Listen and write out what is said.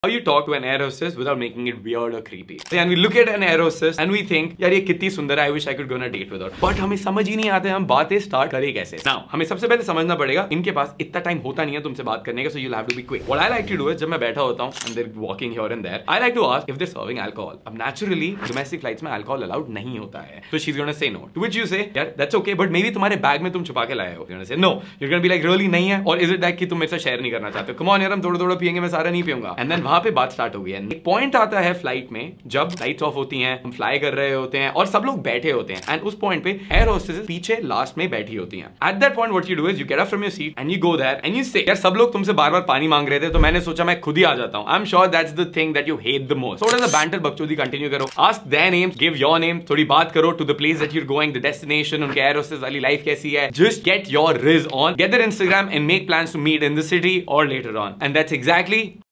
How you talk to an air hostess without making it weird or creepy. And we look at an air hostess and we think, यार ये कितनी सुंदर है, I wish I could go on a date with her. But हमें समझ ही नहीं आते हम बातें स्टार्ट करें कैसे. Now हमें सबसे पहले समझना पड़ेगा इनके पास इतना टाइम होता नहीं है तुमसे बात करने का, so you'll have to be quick. What I like to do is जब मैं बैठा होता हूँ and they're walking here and there, I like to ask if they're serving alcohol. अब naturally domestic flights में alcohol allowed नहीं होता है, so she's gonna say no. To which you say, यार that's okay, but maybe तुम्हारे bag में तुम छुपा के लाए हो. You're gonna say no. You're gonna be like really नहीं है, or is it that कि तुम मेरे से शेयर नहीं करना चाहते? Come on यार हम थोड़ा पियेंगे, मैं सारा नहीं पीऊंगा. And then वहाँ पे बात स्टार्ट होगी. एक पॉइंट आता है फ्लाइट में जब लाइट्स ऑफ होती हैं, हम फ्लाई कर रहे होते हैं और सब लोग बैठे होते हैं, एंड उस पॉइंट पे एयर होस्टेस पीछे लास्ट में बैठी होती हैं. At that point what you do is you get up from your seat and you go there and you say, यार सब लोग तुमसे बार-बार पानी मांग रहे थे तो मैंने सोचा मैं खुद ही आ जाता हूं. I am sure that's the thing that you hate the most. थोड़ा सा बैंटर बकचोदी कंटिन्यू करो, ask their names, give your name, थोड़ी बात करो to the place that you are going, the destination, उनके एयर होस्टेस वाली लाइफ कैसी है. Just get your rizz on, get their Instagram and make plans to meet in the city और later on. And that's exactly